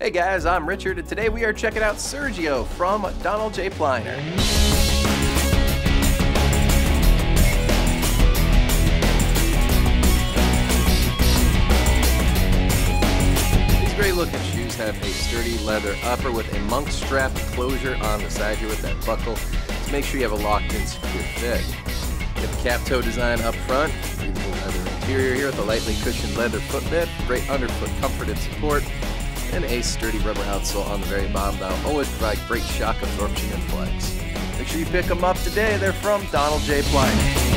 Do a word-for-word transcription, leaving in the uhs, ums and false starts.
Hey guys, I'm Richard, and today we are checking out Sergio from Donald J Pliner. These great looking shoes have a sturdy leather upper with a monk strap closure on the side here with that buckle to make sure you have a locked in secure fit. You have a cap toe design up front, breathable leather interior here with a lightly cushioned leather footbed, great underfoot comfort and support, and a sturdy rubber outsole on the very bottom. That'll always provide great shock absorption and flex. Make sure you pick them up today. They're from Donald J Pliner.